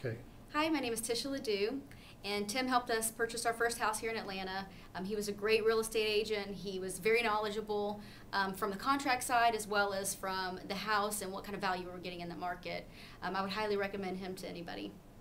Okay. Hi, my name is Ticia LeDoux, and Tim helped us purchase our first house here in Atlanta. He was a great real estate agent. He was very knowledgeable from the contract side as well as from the house and what kind of value we were getting in the market. I would highly recommend him to anybody.